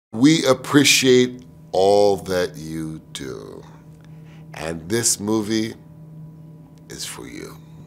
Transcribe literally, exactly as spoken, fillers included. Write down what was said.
We appreciate all that you do. And this movie is for you.